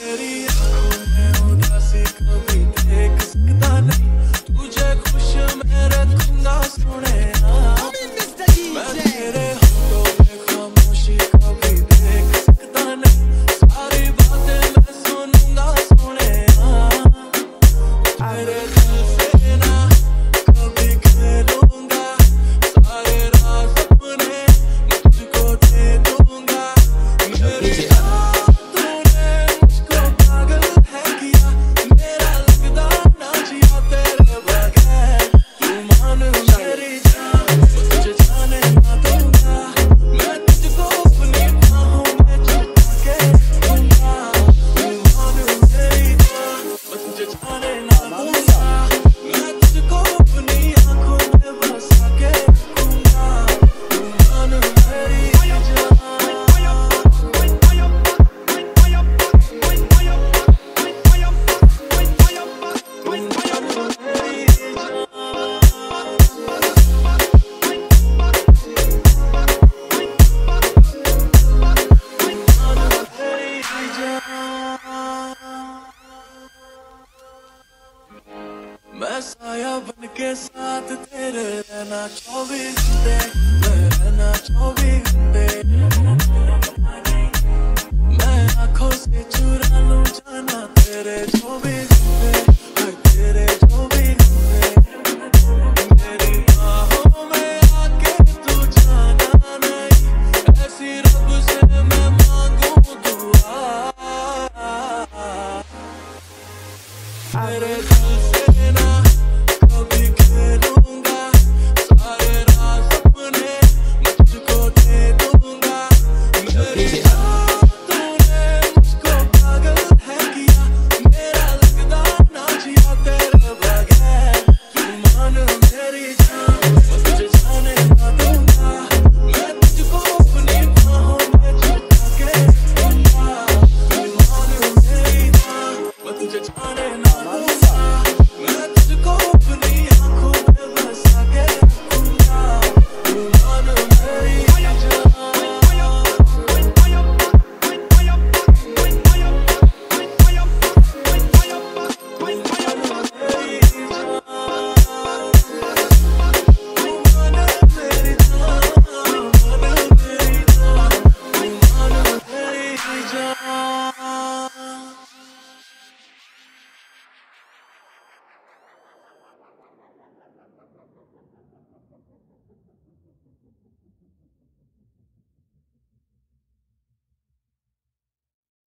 तेरी आंखों में उदासी कभी देख सकता नहीं, तुझे खुश मैं रखूंगा सोने। मैं तेरे होठों पे खामोशी कभी देख सकता नहीं, सारी बातें मैं सुनूंगा सोने। तेरे दिल से ना कभी खेलूंगा, सारे राज अपने मैं तुझको दे दूंगा। मेरी तूने मुझको पागल है किया, मेरा लगता ना जिया तेरे बगैर। तू मान मेरी जान, मैं तुझे जाने ना दूंगा, मैं तुझको अपनी बाहों में चिपका के रखूंगा। तू मान मेरी जान, मैं तुझे जाने ना दूंगा, मैं तुझको अपनी आंखों में बसा के रखूंगा। तू मान मेरी जान। मैं साया बन के साथ तेरे रहना 24 घंटे, मैं रहना 24